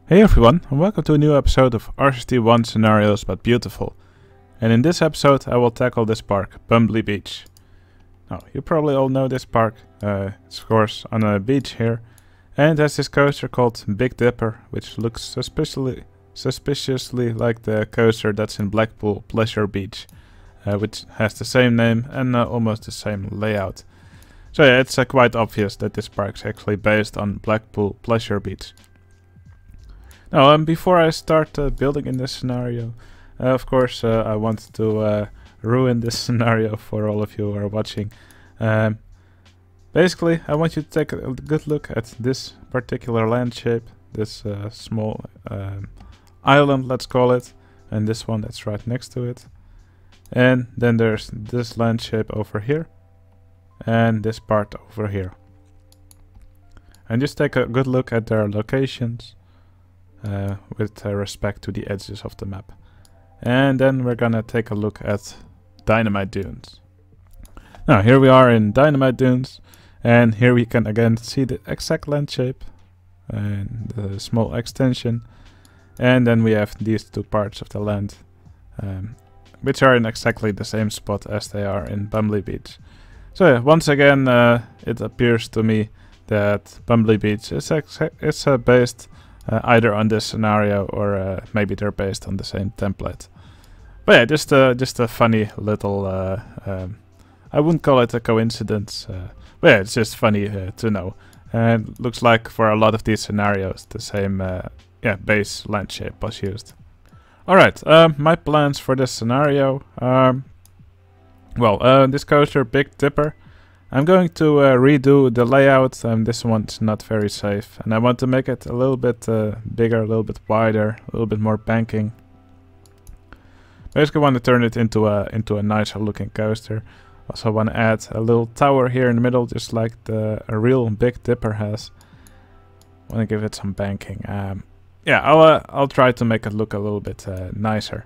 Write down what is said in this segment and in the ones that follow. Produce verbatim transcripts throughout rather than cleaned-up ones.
Hey everyone, and welcome to a new episode of R C T one Scenarios But Beautiful. And in this episode I will tackle this park, Bumbly Beach. Now, you probably all know this park. Uh, it's of course on a beach here. And it has this coaster called Big Dipper, which looks suspiciously, suspiciously like the coaster that's in Blackpool Pleasure Beach. Uh, which has the same name and uh, almost the same layout. So yeah, it's uh, quite obvious that this park is actually based on Blackpool Pleasure Beach. Now, um, before I start uh, building in this scenario, uh, of course uh, I want to uh, ruin this scenario for all of you who are watching. Um, basically, I want you to take a good look at this particular land shape, this uh, small um, island, let's call it, and this one that's right next to it. And then there's this land shape over here, and this part over here. And just take a good look at their locations. Uh, with uh, respect to the edges of the map. And then we're gonna take a look at Dynamite Dunes. Now here we are in Dynamite Dunes, and here we can again see the exact land shape and the small extension, and then we have these two parts of the land um, which are in exactly the same spot as they are in Bumbly Beach. So yeah, once again uh, it appears to me that Bumbly Beach is, is uh, based Uh, either on this scenario or uh, maybe they're based on the same template. But yeah, just a, just a funny little, uh, um, I wouldn't call it a coincidence, uh, but yeah, it's just funny uh, to know. And looks like for a lot of these scenarios the same uh, yeah, base land shape was used. Alright, um, my plans for this scenario. Um, well, uh, this coaster, Big Dipper. I'm going to uh, redo the layout. Um, this one's not very safe, and I want to make it a little bit uh, bigger, a little bit wider, a little bit more banking. Basically, I want to turn it into a into a nicer looking coaster. Also, want to add a little tower here in the middle, just like the a real Big Dipper has. Want to give it some banking. Um, yeah, I'll uh, I'll try to make it look a little bit uh, nicer.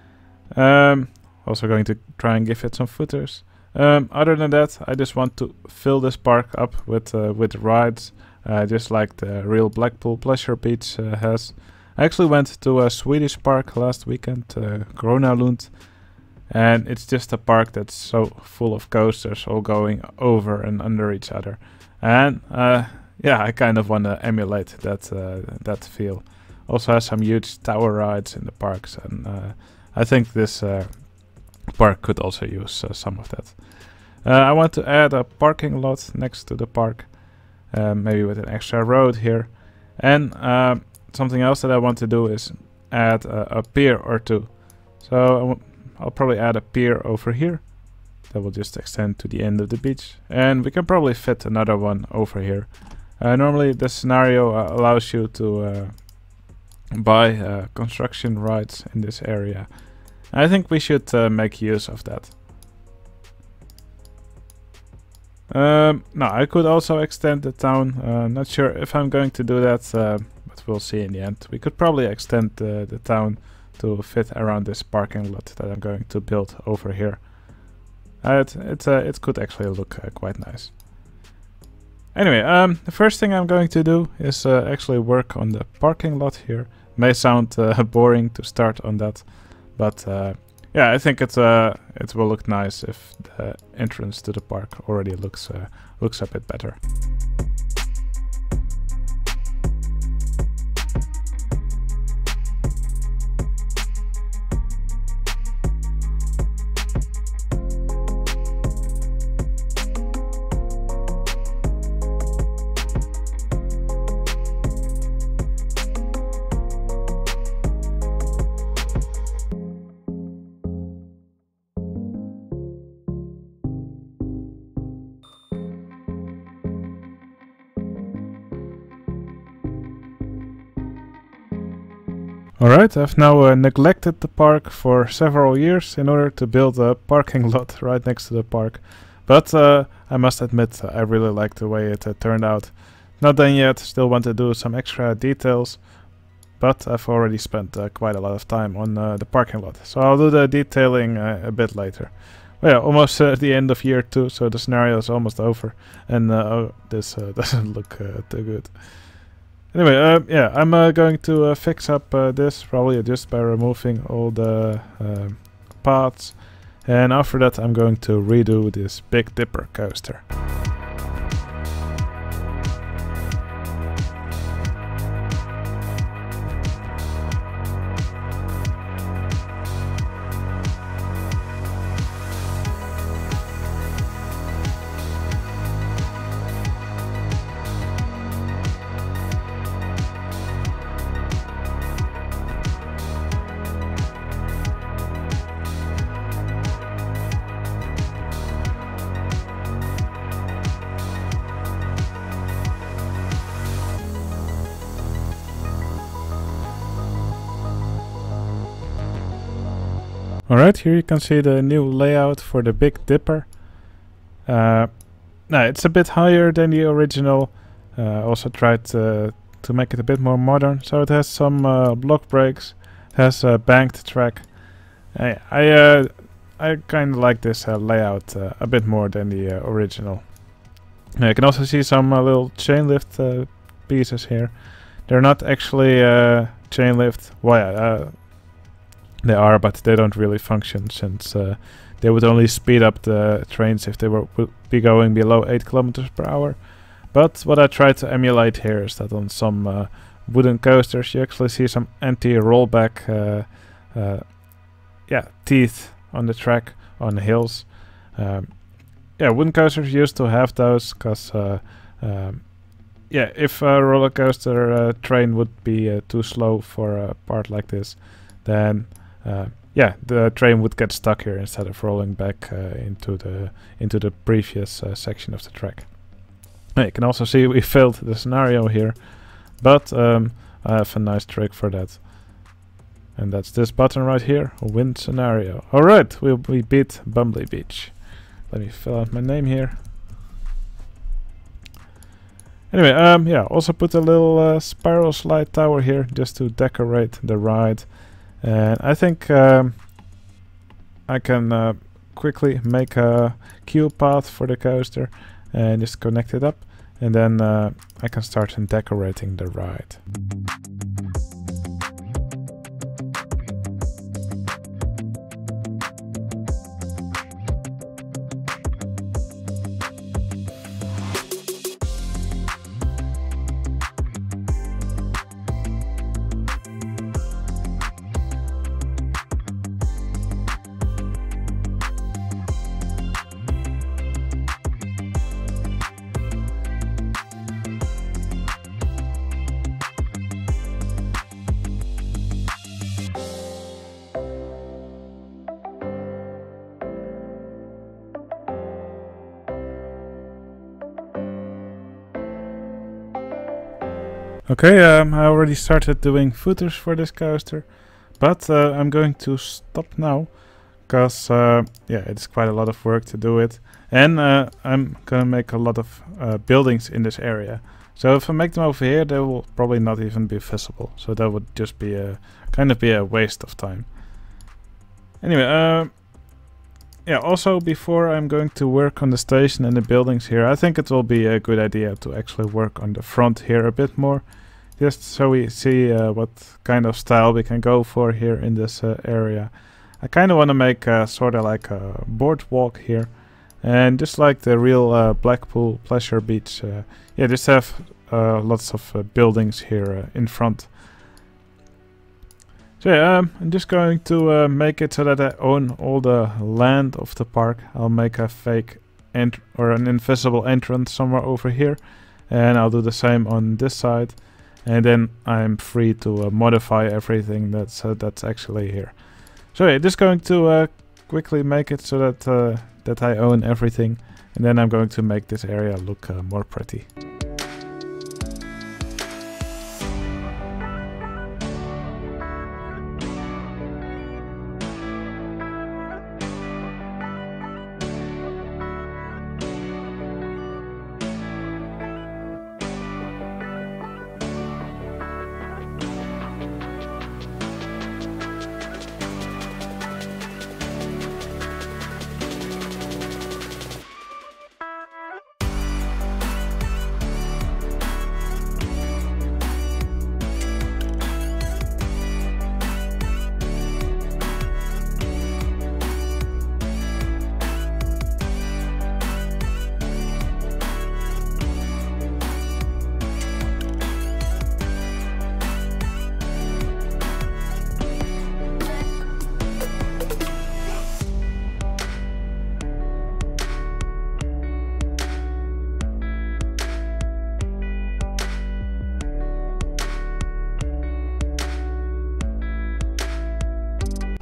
Um, also, going to try and give it some footers. Um, other than that, I just want to fill this park up with uh, with rides, uh, just like the real Blackpool Pleasure Beach uh, has. I actually went to a Swedish park last weekend, uh, Gronalund, and it's just a park that's so full of coasters all going over and under each other. And uh, yeah, I kind of want to emulate that uh, that feel. Also has some huge tower rides in the parks, and uh, I think this uh, park could also use uh, some of that. Uh, I want to add a parking lot next to the park, uh, maybe with an extra road here. And uh, something else that I want to do is add a, a pier or two. So I w I'll probably add a pier over here that will just extend to the end of the beach. And we can probably fit another one over here. Uh, normally the scenario uh, allows you to uh, buy uh, construction rights in this area. I think we should uh, make use of that. Um, no, I could also extend the town. Uh, not sure if I'm going to do that, uh, but we'll see in the end. We could probably extend the, the town to fit around this parking lot that I'm going to build over here. Uh, it it, uh, it could actually look uh, quite nice. Anyway, um, the first thing I'm going to do is uh, actually work on the parking lot here. May sound uh, boring to start on that. But uh, yeah, I think it uh, it will look nice if the entrance to the park already looks uh, looks a bit better. Alright, I've now uh, neglected the park for several years in order to build a parking lot right next to the park. But uh, I must admit, I really like the way it uh, turned out. Not done yet, still want to do some extra details. But I've already spent uh, quite a lot of time on uh, the parking lot. So I'll do the detailing uh, a bit later. Well, yeah, almost uh, the end of year two, so the scenario is almost over. And uh, oh, this uh, doesn't look uh, too good. Anyway, uh, yeah, I'm uh, going to uh, fix up uh, this probably just by removing all the uh, paths, and after that I'm going to redo this Big Dipper coaster. Alright, here you can see the new layout for the Big Dipper. Uh, now it's a bit higher than the original. Uh, also tried uh, to make it a bit more modern. So it has some uh, block brakes, has a banked track. I I, uh, I kind of like this uh, layout uh, a bit more than the uh, original. Now you can also see some uh, little chain lift uh, pieces here. They're not actually uh, chain lift. Well, yeah, uh, they are, but they don't really function since uh, they would only speed up the trains if they were would be going below eight kilometers per hour. But what I try to emulate here is that on some uh, wooden coasters you actually see some anti-rollback uh, uh, yeah, teeth on the track on the hills. Um, yeah, wooden coasters used to have those because uh, um, yeah, if a roller coaster uh, train would be uh, too slow for a part like this, then Uh, yeah, the train would get stuck here instead of rolling back uh, into the into the previous uh, section of the track. Now you can also see we failed the scenario here, but um, I have a nice trick for that, and that's this button right here, win scenario. All right, we we beat Bumbly Beach. Let me fill out my name here. Anyway, um, yeah, also put a little uh, spiral slide tower here just to decorate the ride. And I think um, I can uh, quickly make a queue path for the coaster and just connect it up, and then uh, I can start in decorating the ride. Okay, um, I already started doing footers for this coaster, but uh, I'm going to stop now, because uh, yeah, it's quite a lot of work to do it, and uh, I'm gonna make a lot of uh, buildings in this area. So if I make them over here, they will probably not even be visible. So that would just be a kind of be a waste of time. Anyway, uh, yeah. Also, before I'm going to work on the station and the buildings here, I think it will be a good idea to actually work on the front here a bit more, just so we see uh, what kind of style we can go for here in this uh, area. I kind of want to make uh, sort of like a boardwalk here, and just like the real uh, Blackpool Pleasure beach, uh, yeah, just have uh, lots of uh, buildings here uh, in front. So yeah, um, I'm just going to uh, make it so that I own all the land of the park. I'll make a fake ent or an invisible entrance somewhere over here, and I'll do the same on this side, and then I'm free to uh, modify everything that's uh, that's actually here. So yeah, just going to uh, quickly make it so that uh, that I own everything, and then I'm going to make this area look uh, more pretty.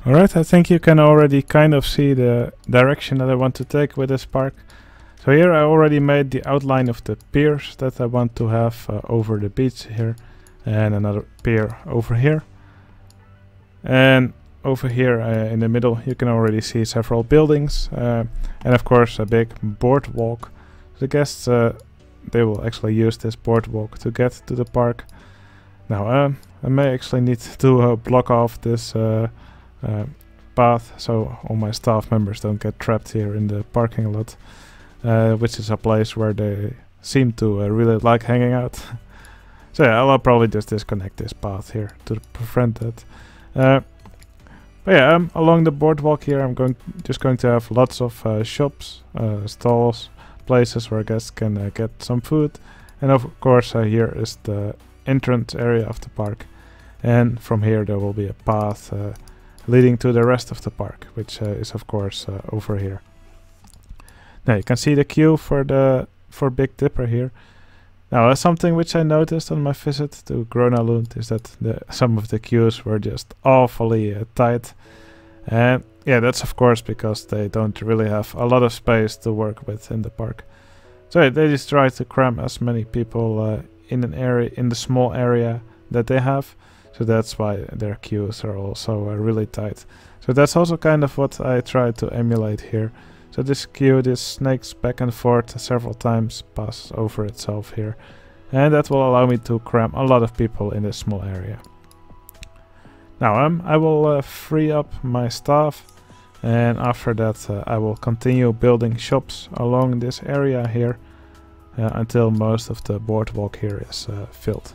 Alright, I think you can already kind of see the direction that I want to take with this park. So here I already made the outline of the piers that I want to have uh, over the beach here, and another pier over here. And over here uh, in the middle you can already see several buildings, uh, and of course a big boardwalk. The guests, uh, they will actually use this boardwalk to get to the park. Now um, I may actually need to uh, block off this uh, uh, path so all my staff members don't get trapped here in the parking lot, uh, which is a place where they seem to uh, really like hanging out. So yeah, I'll probably just disconnect this path here to prevent that. Uh, but yeah, um, along the boardwalk here I'm going just going to have lots of uh, shops, uh, stalls, places where guests can uh, get some food, and of course uh, here is the entrance area of the park, and from here there will be a path uh, leading to the rest of the park, which uh, is of course uh, over here. Now you can see the queue for the for Big Dipper here. Now uh, something which I noticed on my visit to Grona Lund is that the, some of the queues were just awfully uh, tight, and yeah, that's of course because they don't really have a lot of space to work with in the park. So they just try to cram as many people uh, in an area, in the small area that they have. So that's why their queues are also uh, really tight. So that's also kind of what I try to emulate here. So this queue, this snakes back and forth several times, passes over itself here. And that will allow me to cram a lot of people in this small area. Now um, I will uh, free up my staff, and after that uh, I will continue building shops along this area here uh, until most of the boardwalk here is uh, filled.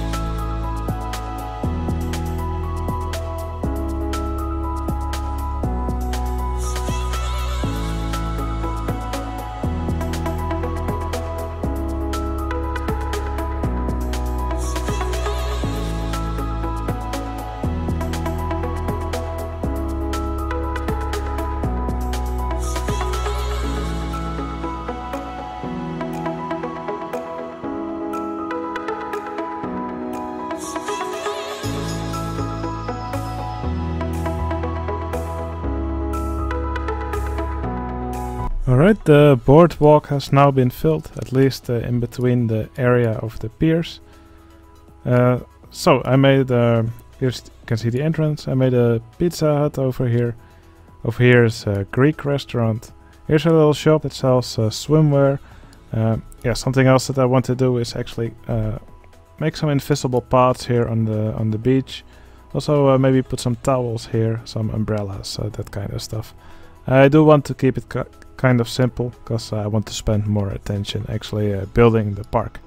Alright, the boardwalk has now been filled, at least uh, in between the area of the piers. Uh, so I made, uh, here you can see the entrance, I made a Pizza Hut over here. Over here is a Greek restaurant. Here's a little shop that sells uh, swimwear. Uh, yeah, something else that I want to do is actually uh, make some invisible paths here on the on the beach. Also uh, maybe put some towels here, some umbrellas, uh, that kind of stuff. I do want to keep it kind of simple, because I want to spend more attention actually uh, building the park.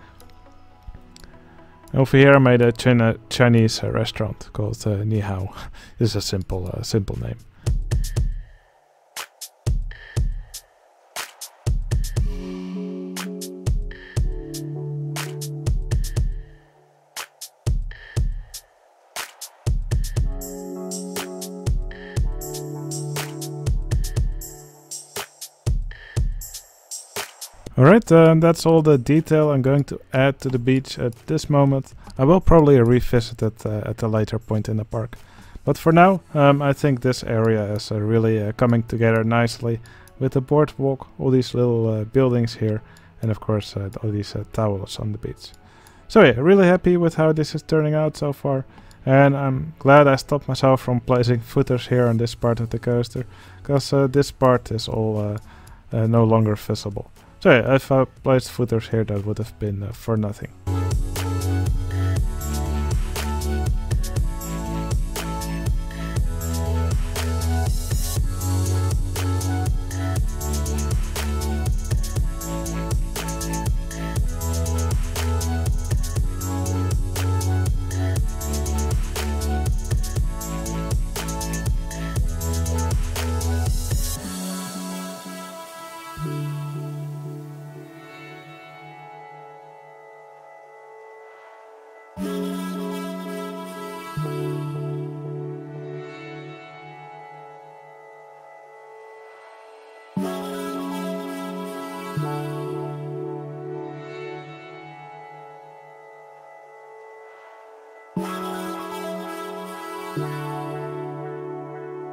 Over here I made a China Chinese uh, restaurant called uh, Ni Hao. This is a simple, uh, simple name. Alright, uh, that's all the detail I'm going to add to the beach at this moment. I will probably revisit it uh, at a later point in the park. But for now, um, I think this area is uh, really uh, coming together nicely with the boardwalk, all these little uh, buildings here, and of course uh, all these uh, towels on the beach. So yeah, really happy with how this is turning out so far. And I'm glad I stopped myself from placing footers here on this part of the coaster, because uh, this part is all uh, uh, no longer visible. So yeah, if I placed footers here, that would have been uh, for nothing.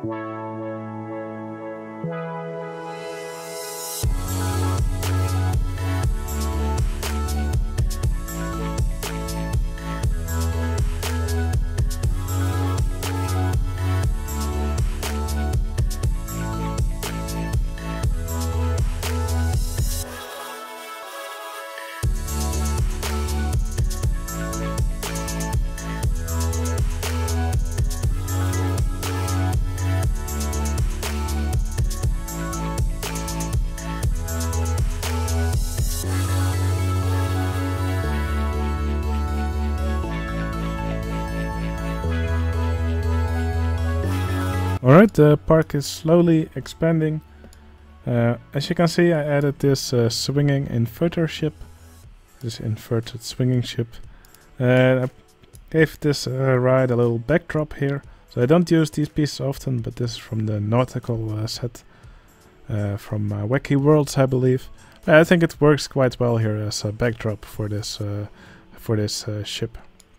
Alright, the park is slowly expanding. Uh, as you can see, I added this uh, swinging inverter ship, this inverted swinging ship. And I gave this uh, ride a little backdrop here. So I don't use these pieces often, but this is from the nautical uh, set uh, from uh, Wacky Worlds, I believe. But I think it works quite well here as a backdrop for this uh, for this uh, ship.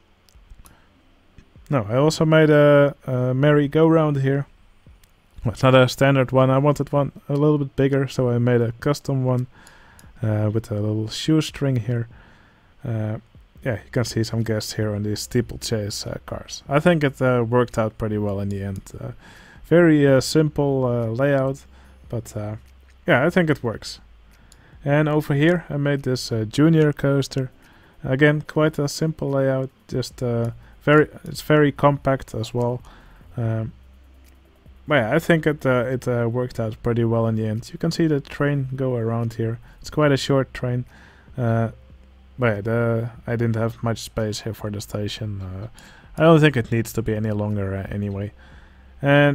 No, I also made a, a merry-go-round here. Well, it's not a standard one. I wanted one a little bit bigger, so I made a custom one uh, with a little shoestring here. Uh, yeah, you can see some guests here on these steeplechase uh, cars. I think it uh, worked out pretty well in the end. Uh, very uh, simple uh, layout, but uh, yeah, I think it works. And over here, I made this uh, junior coaster. Again, quite a simple layout. Just uh, very, it's very compact as well. Um, But yeah, I think it uh, it uh, worked out pretty well in the end. You can see the train go around here. It's quite a short train. Uh, but yeah, the, I didn't have much space here for the station. Uh, I don't think it needs to be any longer uh, anyway. And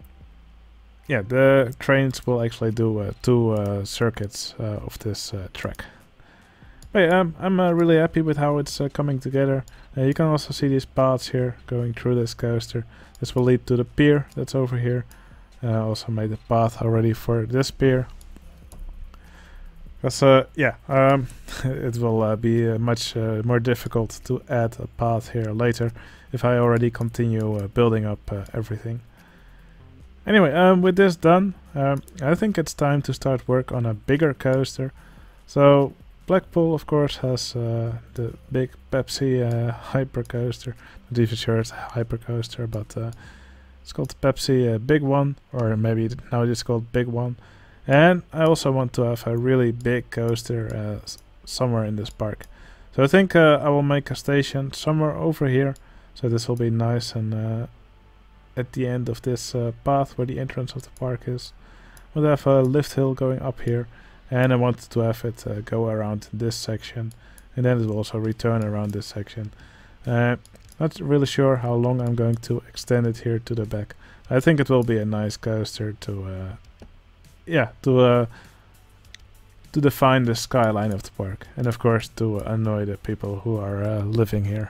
yeah, the trains will actually do uh, two uh, circuits uh, of this uh, track. But yeah, um, I'm uh, really happy with how it's uh, coming together. Uh, you can also see these paths here going through this coaster. This will lead to the pier that's over here. I uh, also made a path already for this pier. Because, uh, yeah, um, it will uh, be uh, much uh, more difficult to add a path here later if I already continue uh, building up uh, everything. Anyway, um, with this done, um, I think it's time to start work on a bigger coaster. So Blackpool, of course, has uh, the big Pepsi uh, hyper coaster. Not even sure it's a hyper coaster, but uh, it's called Pepsi uh, Big One, or maybe now it's called Big One. And I also want to have a really big coaster uh, somewhere in this park. So I think uh, I will make a station somewhere over here. So this will be nice and uh, at the end of this uh, path where the entrance of the park is. We'll have a lift hill going up here. And I wanted to have it uh, go around this section, and then it will also return around this section. Uh, not really sure how long I'm going to extend it here to the back. I think it will be a nice coaster to, uh, yeah, to uh, to define the skyline of the park, and of course to annoy the people who are uh, living here.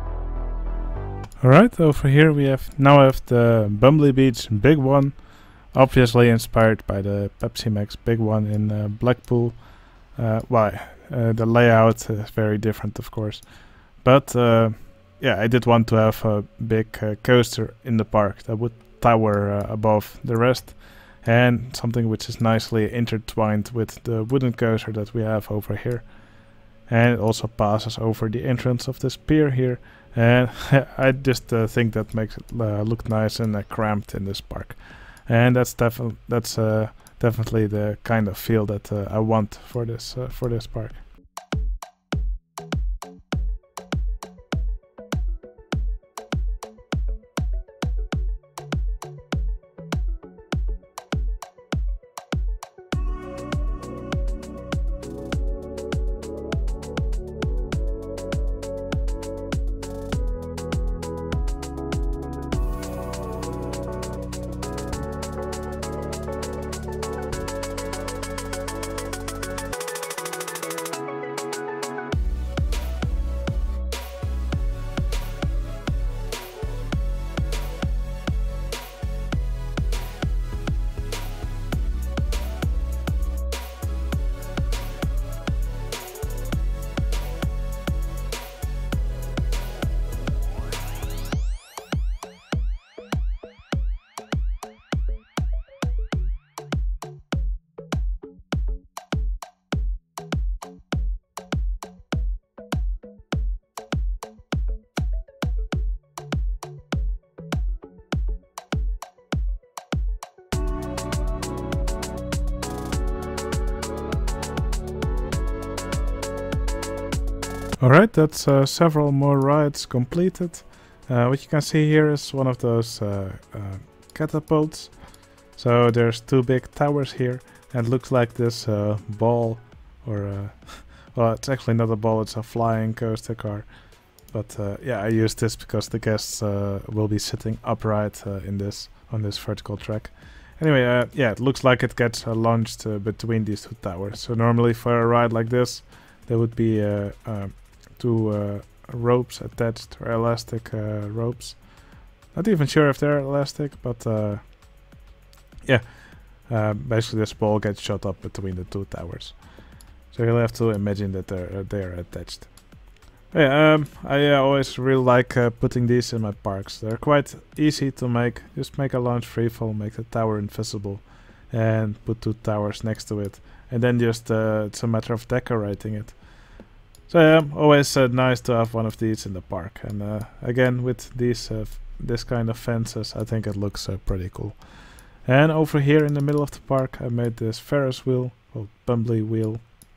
Alright, over here we have now have the Bumbly Beach Big One, Obviously inspired by the Pepsi Max big one in uh, Blackpool. Uh, why? Uh, the layout is very different, of course. But uh, yeah, I did want to have a big uh, coaster in the park that would tower uh, above the rest, and something which is nicely intertwined with the wooden coaster that we have over here. And it also passes over the entrance of this pier here, and I just uh, think that makes it uh, look nice and uh, cramped in this park. And that's definitely that's uh, definitely the kind of feel that uh, I want for this uh, for this park. Alright, that's uh, several more rides completed. Uh, what you can see here is one of those uh, uh, catapults. So there's two big towers here, and it looks like this uh, ball, or uh, well, it's actually not a ball, it's a flying coaster car. But uh, yeah, I use this because the guests uh, will be sitting upright uh, in this on this vertical track. Anyway, uh, yeah, it looks like it gets uh, launched uh, between these two towers. So normally for a ride like this, there would be uh, uh, two uh, ropes attached, or elastic uh, ropes. Not even sure if they're elastic, but uh, yeah, uh, basically this ball gets shot up between the two towers. So you'll have to imagine that they're uh, they're attached. Yeah, um, I uh, always really like uh, putting these in my parks. They're quite easy to make. Just make a launch freefall, make the tower invisible, and put two towers next to it, and then just uh, it's a matter of decorating it. So yeah, always uh, nice to have one of these in the park. And uh, again, with these uh, f this kind of fences, I think it looks uh, pretty cool. And over here in the middle of the park, I made this Ferris wheel, or Bumbly wheel.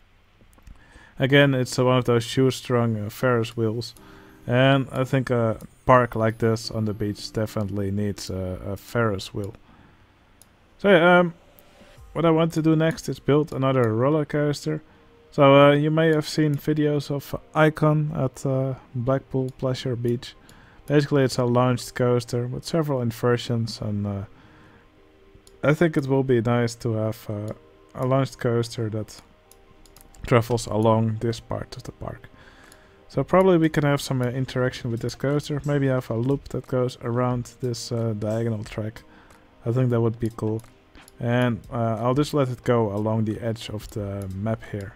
Again, it's uh, one of those shoestrung uh, Ferris wheels, and I think a park like this on the beach definitely needs uh, a Ferris wheel. So yeah, um, what I want to do next is build another roller coaster. So uh, you may have seen videos of Icon at uh, Blackpool Pleasure beach. Basically, it's a launched coaster with several inversions, and uh, I think it will be nice to have uh, a launched coaster that travels along this part of the park. So probably we can have some uh, interaction with this coaster, maybe have a loop that goes around this uh, diagonal track. I think that would be cool. And uh, I'll just let it go along the edge of the map here.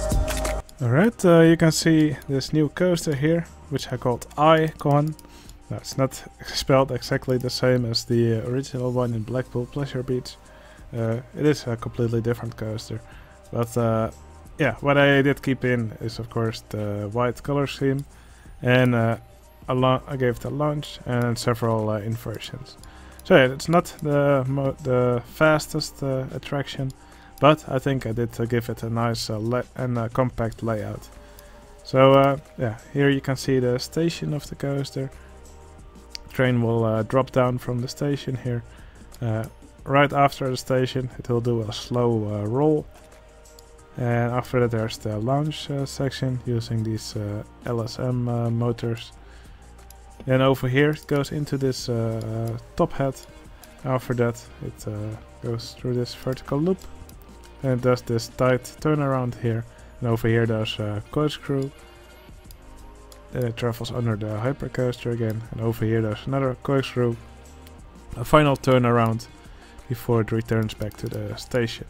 Alright, uh, you can see this new coaster here, which I called Icon. Now, it's not spelled exactly the same as the uh, original one in Blackpool Pleasure Beach. Uh, it is a completely different coaster. But uh, yeah, what I did keep in is of course the white color scheme. And uh, a I gave the launch and several uh, inversions. So yeah, it's not the, mo the fastest uh, attraction. But I think I did uh, give it a nice uh, le and uh, compact layout. So uh, yeah, here you can see the station of the coaster. Train will uh, drop down from the station here. Uh, right after the station it will do a slow uh, roll. And after that there's the lounge uh, section using these uh, L S M uh, motors. Then over here it goes into this uh, uh, top hat. After that it uh, goes through this vertical loop. And it does this tight turnaround here. And over here there's a corkscrew. Then it travels under the hypercoaster again. And over here there's another corkscrew. A final turnaround before it returns back to the station.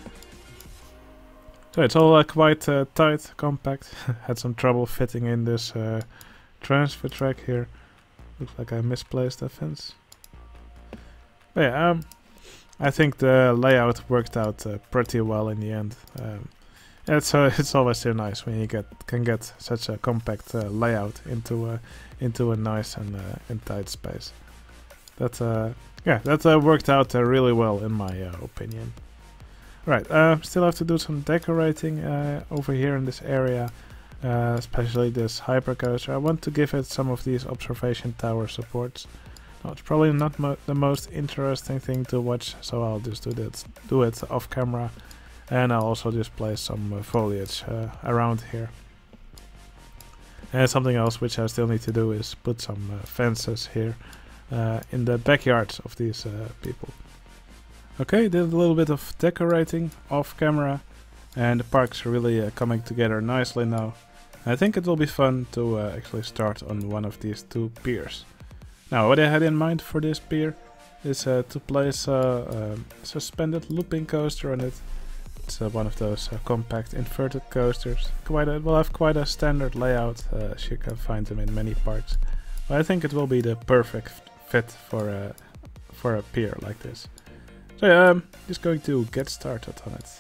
So it's all uh, quite uh, tight, compact. Had some trouble fitting in this uh, transfer track here. Looks like I misplaced a fence. But yeah, um, I think the layout worked out uh, pretty well in the end. Um, It's uh, it's always so nice when you get can get such a compact uh, layout into a into a nice and uh, and tight space. That uh, yeah, that uh, worked out uh, really well in my uh, opinion. Right, uh, still have to do some decorating uh, over here in this area, uh, especially this hypercoaster. I want to give it some of these observation tower supports. No, it's probably not mo the most interesting thing to watch, so I'll just do that, do it off camera. And I'll also just place some uh, foliage uh, around here. And something else which I still need to do is put some uh, fences here uh, in the backyards of these uh, people. Okay, did a little bit of decorating off camera. And the park's really uh, coming together nicely now. I think it will be fun to uh, actually start on one of these two piers. Now, what I had in mind for this pier is uh, to place a, a suspended looping coaster on it. It's uh, one of those uh, compact inverted coasters. Quite a, it will have quite a standard layout, uh, as you can find them in many parks. But I think it will be the perfect fit for a, for a pier like this. So yeah, I'm just going to get started on it.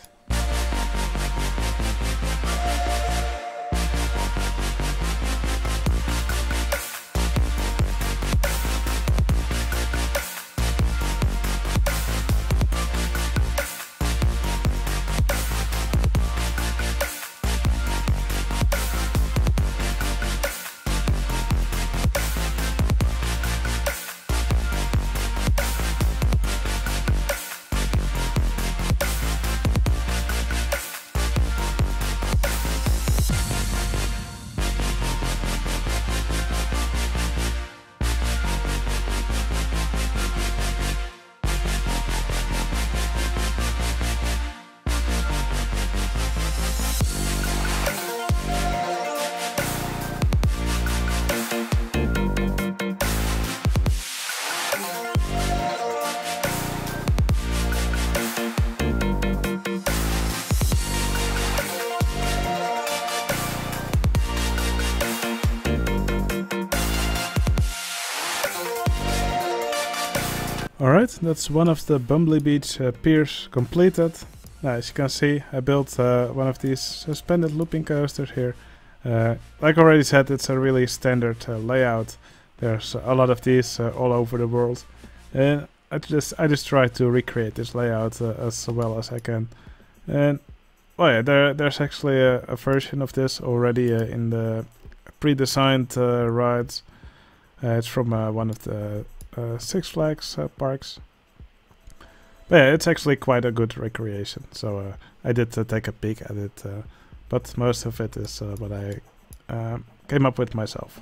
Alright, that's one of the Bumbly Beach uh, piers completed. Now, as you can see, I built uh, one of these suspended looping coasters here. Uh, like I already said, it's a really standard uh, layout. There's a lot of these uh, all over the world. And I just I just try to recreate this layout uh, as well as I can. And well, yeah, there, there's actually a, a version of this already uh, in the pre-designed uh, rides. Uh, it's from uh, one of the Uh, Six Flags uh, parks. But yeah, it's actually quite a good recreation. So uh, I did uh, take a peek at it, uh, but most of it is uh, what I uh, came up with myself.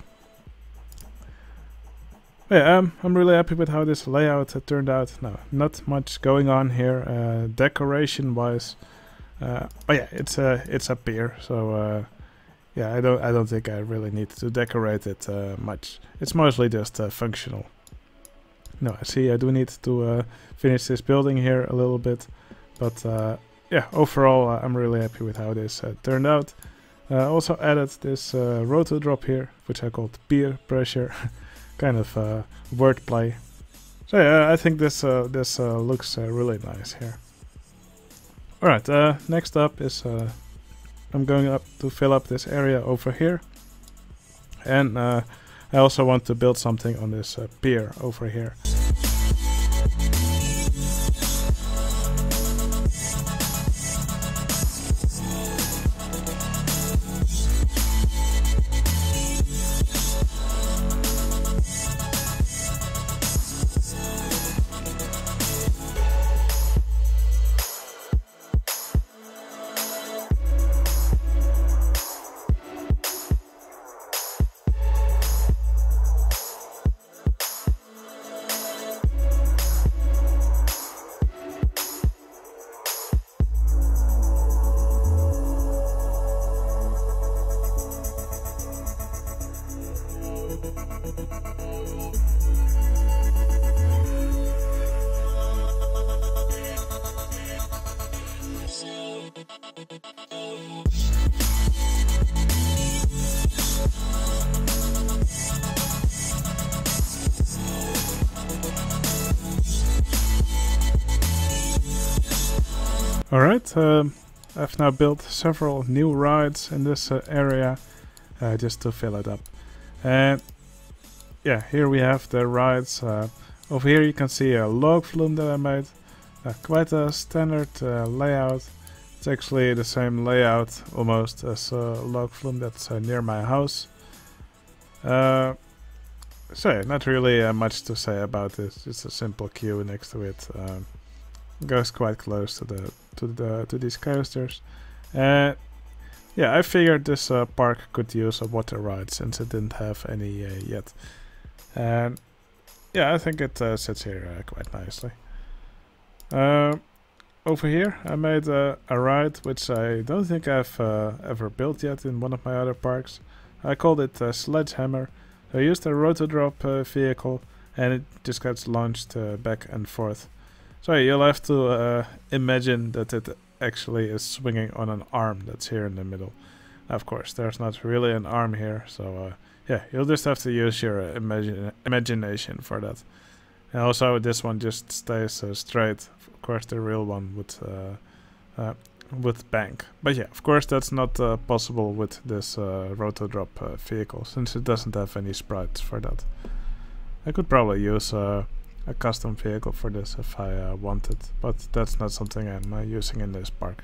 But yeah, um, I'm really happy with how this layout uh, turned out. No, not much going on here, uh, decoration-wise. Uh, but yeah, it's a it's a pier, so uh, yeah, I don't I don't think I really need to decorate it uh, much. It's mostly just uh, functional. No, I see I do need to uh, finish this building here a little bit, but uh, yeah, overall uh, I'm really happy with how this uh, turned out. I uh, also added this uh, roto drop here, which I called peer pressure, kind of uh, wordplay. So yeah, I think this uh, this uh, looks uh, really nice here. Alright, uh, next up is uh, I'm going up to fill up this area over here. And uh, I also want to build something on this uh, pier over here. Alright, um, I've now built several new rides in this uh, area uh, just to fill it up. And yeah, here we have the rides. Uh, over here you can see a log flume that I made. Uh, quite a standard uh, layout. It's actually the same layout almost as a log flume that's uh, near my house. Uh, so yeah, not really uh, much to say about this. Just a simple queue next to it. Um, goes quite close to the to the to these coasters. Uh, yeah, I figured this uh, park could use a water ride since it didn't have any uh, yet. And yeah, I think it uh, sits here uh, quite nicely. Uh, over here I made uh, a ride which I don't think I've uh, ever built yet in one of my other parks. I called it uh, Sledgehammer. I used a rotodrop uh, vehicle and it just gets launched uh, back and forth. So you'll have to uh, imagine that it actually is swinging on an arm that's here in the middle. Of course, there's not really an arm here, so uh, yeah, you'll just have to use your uh, imagine imagination for that. And also this one just stays uh, straight. Of course the real one would, uh, uh, would bank. But yeah, of course that's not uh, possible with this uh, rotodrop uh, vehicle, since it doesn't have any sprites for that. I could probably use uh, a custom vehicle for this if I uh, wanted, but that's not something I'm uh, using in this park.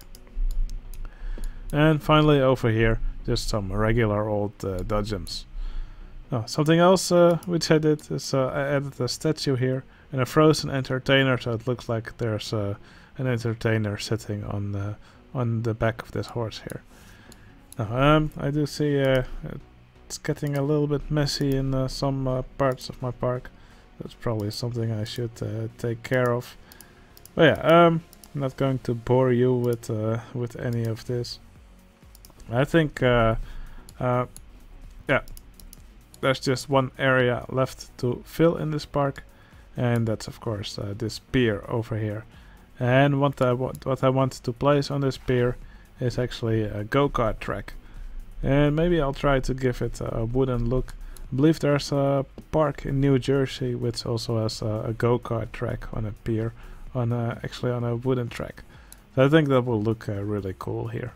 And finally over here, just some regular old uh, dodgems. Oh, something else uh, which I did is uh, I added a statue here and a frozen entertainer, so it looks like there's uh, an entertainer sitting on the on the back of this horse here. Now, um, I do see uh, it's getting a little bit messy in uh, some uh, parts of my park. That's probably something I should uh, take care of. But yeah, um, I'm not going to bore you with uh, with any of this. I think, uh, uh, yeah, there's just one area left to fill in this park, and that's of course uh, this pier over here. And what I want, what I want to place on this pier is actually a go-kart track, and maybe I'll try to give it a wooden look. I believe there's a park in New Jersey which also has a, a go-kart track on a pier, on a, actually on a wooden track. So I think that will look uh, really cool here.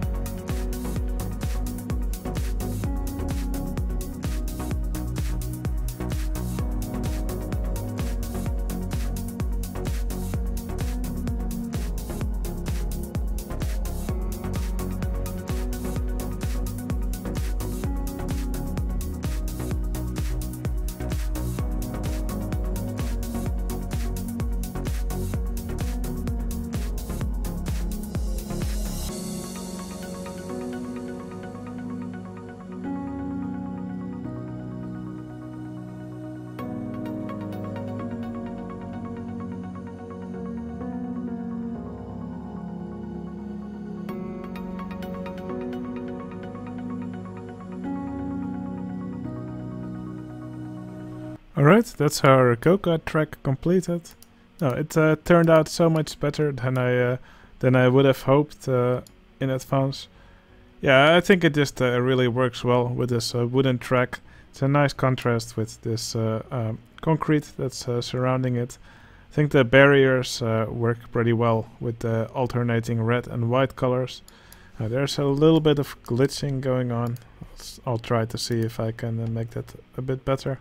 Alright, that's our go-kart track completed. No, it uh, turned out so much better than I uh, than I would have hoped uh, in advance. Yeah, I think it just uh, really works well with this uh, wooden track. It's a nice contrast with this uh, um, concrete that's uh, surrounding it. I think the barriers uh, work pretty well with the alternating red and white colors. Uh, there's a little bit of glitching going on. I'll, I'll try to see if I can uh, make that a bit better.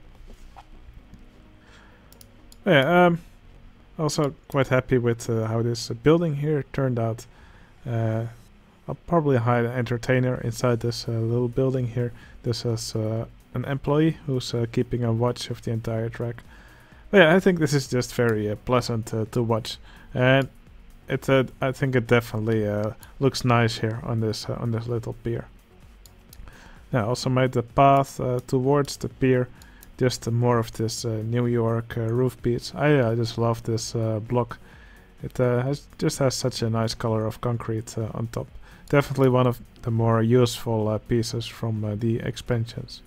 Yeah, um, also quite happy with uh, how this uh, building here turned out. Uh, I'll probably hide an entertainer inside this uh, little building here. This is uh, an employee who's uh, keeping a watch of the entire track. But yeah, I think this is just very uh, pleasant uh, to watch, and it uh, I think it definitely uh, looks nice here on this uh, on this little pier. Now, I also made the path uh, towards the pier, just uh, more of this uh, New York uh, roof beach. I uh, just love this uh, block. It uh, has just has such a nice color of concrete uh, on top. Definitely one of the more useful uh, pieces from uh, the expansions.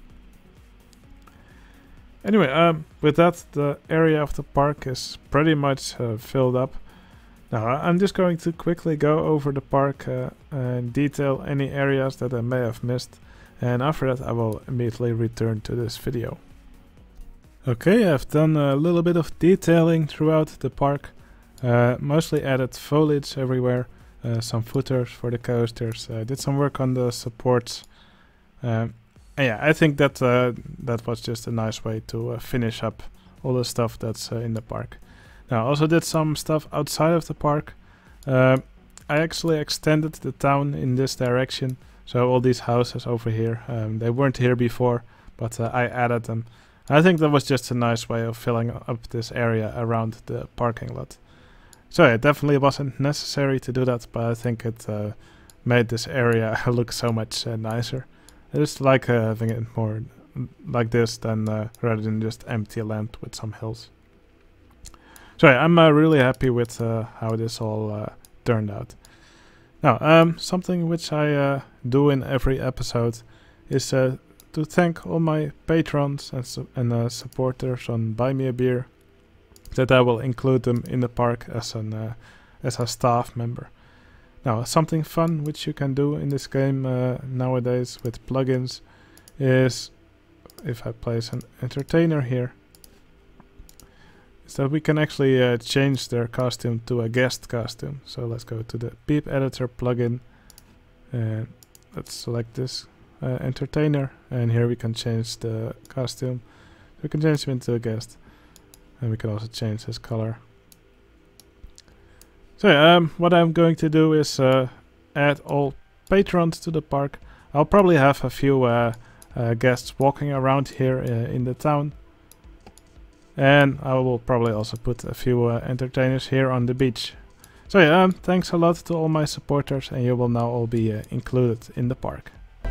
Anyway, um, with that, the area of the park is pretty much uh, filled up. Now, I'm just going to quickly go over the park uh, and detail any areas that I may have missed. And after that, I will immediately return to this video. Okay, I've done a little bit of detailing throughout the park. Uh, mostly added foliage everywhere. Uh, some footers for the coasters. Uh, did some work on the supports. Um, and yeah, I think that uh, that was just a nice way to uh, finish up all the stuff that's uh, in the park. Now, I also did some stuff outside of the park. Uh, I actually extended the town in this direction. So all these houses over here, um, they weren't here before, but uh, I added them. I think that was just a nice way of filling up this area around the parking lot. So yeah, it definitely wasn't necessary to do that, but I think it uh, made this area look so much uh, nicer. I just like uh, having it more like this than uh, rather than just empty land with some hills. So yeah, I'm uh, really happy with uh, how this all uh, turned out. Now, um, something which I uh, do in every episode is uh, to thank all my patrons and, su and uh, supporters on Buy Me a Beer. That I will include them in the park as an uh, as a staff member. Now, something fun which you can do in this game uh, nowadays with plugins is, if I place an entertainer here, is that we can actually uh, change their costume to a guest costume. So let's go to the Beep Editor plugin and let's select this uh, entertainer, and here we can change the costume. We can change him into a guest. And we can also change his color. So yeah, um, what I'm going to do is uh, add all patrons to the park. I'll probably have a few uh, uh, guests walking around here uh, in the town. And I will probably also put a few uh, entertainers here on the beach. So yeah, um, thanks a lot to all my supporters, and you will now all be uh, included in the park.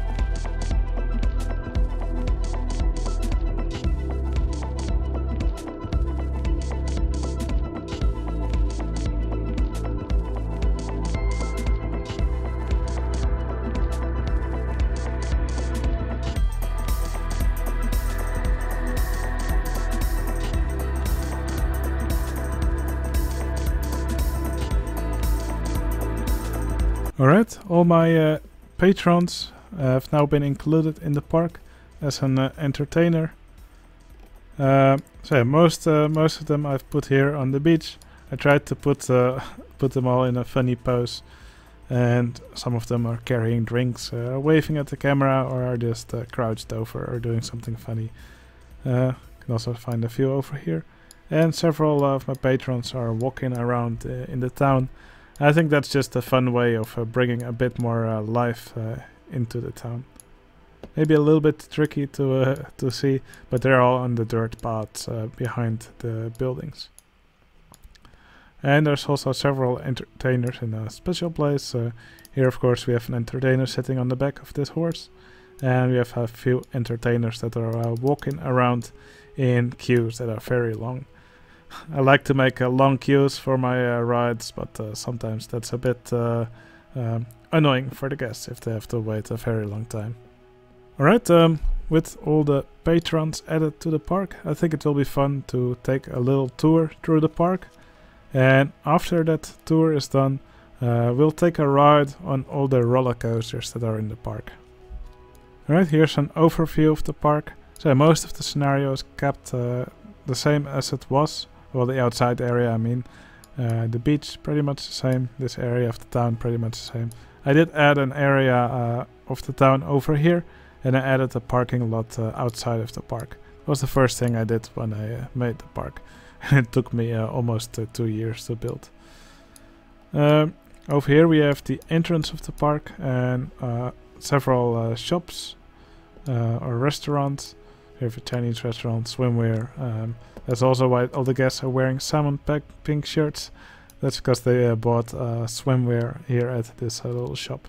Alright, all my uh, patrons have now been included in the park as an uh, entertainer. Uh, so yeah, most uh, most of them I've put here on the beach. I tried to put uh, put them all in a funny pose, and some of them are carrying drinks, uh, waving at the camera, or are just uh, crouched over or doing something funny. Uh, you can also find a few over here, and several of my patrons are walking around uh, in the town. I think that's just a fun way of uh, bringing a bit more uh, life uh, into the town. Maybe a little bit tricky to uh, to see, but they're all on the dirt paths uh, behind the buildings. And there's also several entertainers in a special place. Uh, here, of course, we have an entertainer sitting on the back of this horse, and we have a few entertainers that are uh, walking around in queues that are very long. I like to make uh, long queues for my uh, rides, but uh, sometimes that's a bit uh, um, annoying for the guests if they have to wait a very long time. Alright, um, with all the patrons added to the park, I think it will be fun to take a little tour through the park. And after that tour is done, uh, we'll take a ride on all the roller coasters that are in the park. Alright, here's an overview of the park. So most of the scenarios kept uh, the same as it was. Well, the outside area, I mean. Uh, the beach, pretty much the same. This area of the town, pretty much the same. I did add an area uh, of the town over here. And I added a parking lot uh, outside of the park. That was the first thing I did when I uh, made the park. And it took me uh, almost uh, two years to build. Um, over here we have the entrance of the park and uh, several uh, shops uh, or restaurants. We have a Chinese restaurant, swimwear. Um, that's also why all the guests are wearing salmon pink shirts. That's because they uh, bought uh, swimwear here at this uh, little shop.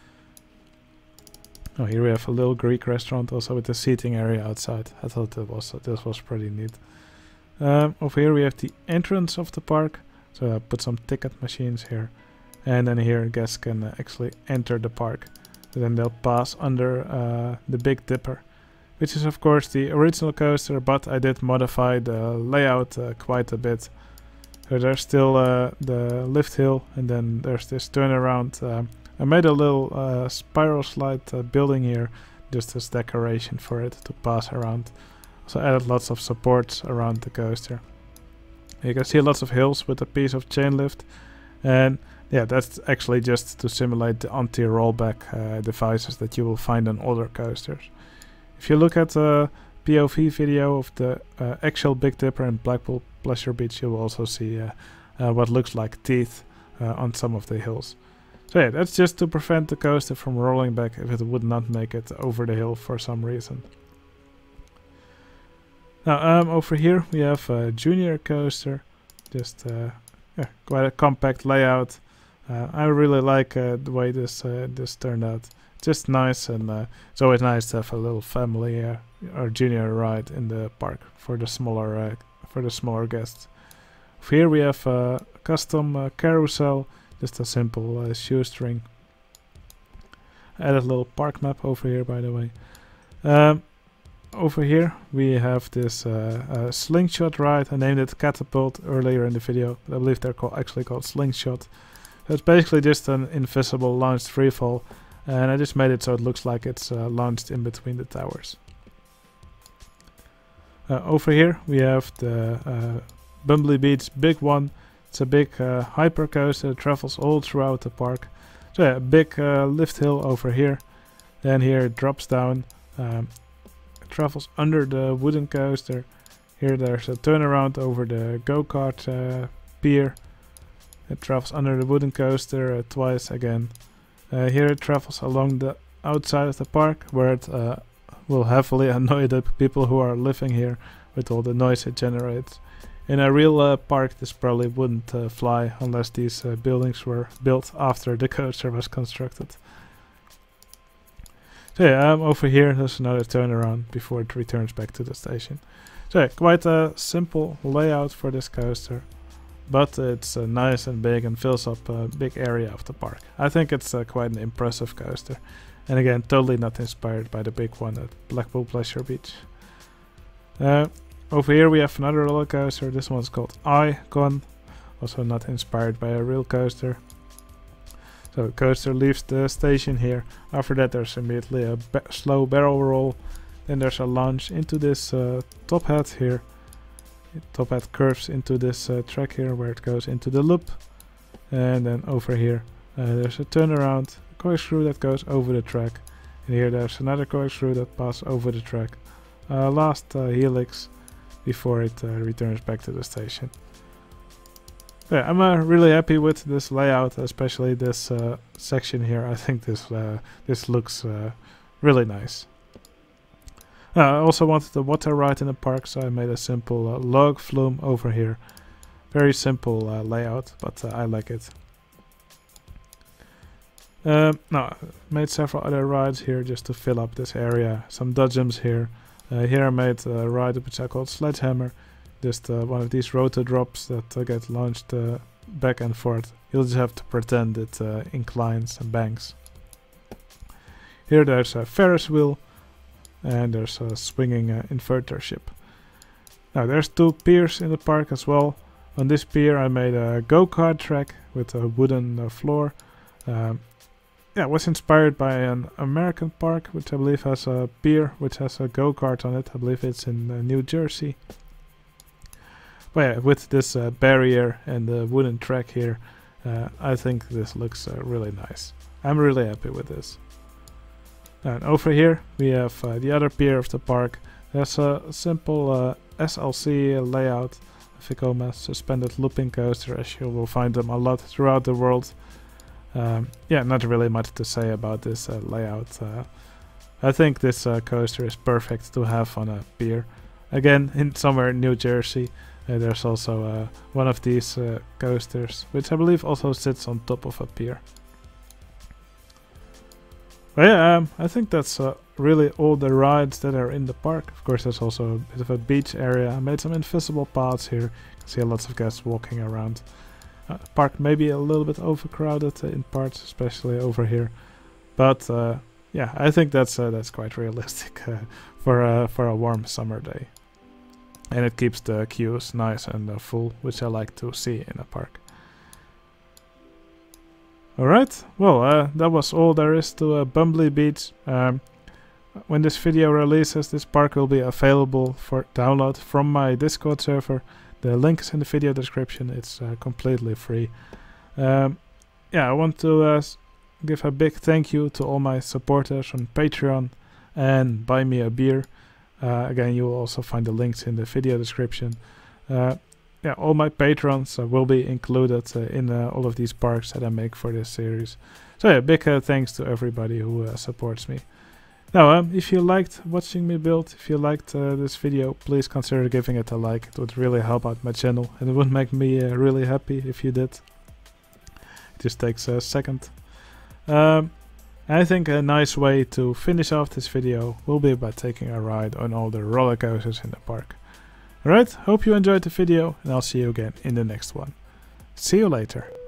Oh, here we have a little Greek restaurant also with the seating area outside. I thought that was uh, this was pretty neat. Um, over here we have the entrance of the park. So I put some ticket machines here. And then here guests can uh, actually enter the park. And then they'll pass under uh, the Big Dipper. Which is of course the original coaster, but I did modify the layout uh, quite a bit. So there's still uh, the lift hill and then there's this turnaround. Um, I made a little uh, spiral slide uh, building here, just as decoration for it to pass around. Also added lots of supports around the coaster. You can see lots of hills with a piece of chain lift, and yeah, that's actually just to simulate the anti-rollback uh, devices that you will find on other coasters. If you look at the P O V video of the uh, actual Big Dipper in Blackpool Pleasure Beach, you will also see uh, uh, what looks like teeth uh, on some of the hills. So yeah, that's just to prevent the coaster from rolling back if it would not make it over the hill for some reason. Now um, over here we have a junior coaster, just uh, yeah, quite a compact layout. Uh, I really like uh, the way this uh, this turned out. Just nice, and uh, it's always nice to have a little family uh, or junior ride in the park for the smaller uh, for the smaller guests. Over here we have a custom uh, carousel. Just a simple uh, shoestring. Added a little park map over here, by the way. Um, over here we have this uh, uh, slingshot ride. I named it Catapult earlier in the video, but I believe they're call actually called Slingshot. So it's basically just an invisible launched freefall, and I just made it so it looks like it's uh, launched in between the towers. Uh, over here we have the uh, Bumbly Beach big one. It's a big uh, hyper coaster that travels all throughout the park. So yeah, a big uh, lift hill over here. Then here it drops down. Um, it travels under the wooden coaster. Here there's a turnaround over the go-kart uh, pier. It travels under the wooden coaster uh, twice again. Uh, here it travels along the outside of the park, where it uh, will heavily annoy the people who are living here with all the noise it generates. In a real uh, park this probably wouldn't uh, fly unless these uh, buildings were built after the coaster was constructed. So yeah, um, over here there's another turnaround before it returns back to the station. So yeah, quite a simple layout for this coaster, but it's uh, nice and big and fills up a big area of the park. I think it's uh, quite an impressive coaster, and again totally not inspired by the big one at Blackpool Pleasure Beach. Uh, Over here we have another roller coaster. This one's called Icon, also not inspired by a real coaster. So the coaster leaves the station here. After that there's immediately a ba slow barrel roll. Then there's a launch into this uh, top hat here. The top hat curves into this uh, track here where it goes into the loop. And then over here uh, there's a turnaround, a corkscrew that goes over the track. And here there's another corkscrew that passes over the track. Uh, last uh, helix before it uh, returns back to the station. Yeah, I'm uh, really happy with this layout, especially this uh, section here. I think this uh, this looks uh, really nice. Uh, I also wanted the water ride in the park, so I made a simple uh, log flume over here. Very simple uh, layout, but uh, I like it. Um, now, made several other rides here just to fill up this area. Some dodgems here. Uh, here I made a ride which I called Sledgehammer. Just uh, one of these rotor drops that uh, get launched uh, back and forth. You'll just have to pretend it uh, inclines and banks. Here there's a Ferris Wheel, and there's a swinging uh, inverter ship. Now there's two piers in the park as well. On this pier I made a go-kart track with a wooden uh, floor. Um, yeah, it was inspired by an American park, which I believe has a pier which has a go-kart on it. I believe it's in uh, New Jersey. But yeah, with this uh, barrier and the wooden track here, uh, I think this looks uh, really nice. I'm really happy with this. And over here we have uh, the other pier of the park. There's a simple uh, S L C layout, Vekoma suspended looping coaster, as you will find them a lot throughout the world. Um, yeah, not really much to say about this uh, layout. Uh, I think this uh, coaster is perfect to have on a pier. Again, in somewhere in New Jersey, uh, there's also uh, one of these uh, coasters, which I believe also sits on top of a pier. But yeah, um, I think that's uh, really all the rides that are in the park. Of course, there's also a bit of a beach area. I made some invisible paths here. You can see lots of guests walking around. Uh, park may be a little bit overcrowded uh, in parts, especially over here. But uh, yeah, I think that's uh, that's quite realistic uh, for uh, for a warm summer day. And it keeps the queues nice and uh, full, which I like to see in a park. Alright, well, uh, that was all there is to uh, Bumbly Beach. Um, when this video releases, this park will be available for download from my Discord server. The link is in the video description. It's uh, completely free. Um, yeah, I want to uh, give a big thank you to all my supporters on Patreon and Buy Me a Beer. Uh, again, you will also find the links in the video description. Uh, yeah, all my patrons uh, will be included uh, in uh, all of these parks that I make for this series. So yeah, big uh, thanks to everybody who uh, supports me. Now, um, if you liked watching me build, if you liked uh, this video, please consider giving it a like. It would really help out my channel, and it would make me uh, really happy if you did. It just takes a second. Um, I think a nice way to finish off this video will be by taking a ride on all the roller coasters in the park. Alright, hope you enjoyed the video, and I'll see you again in the next one. See you later.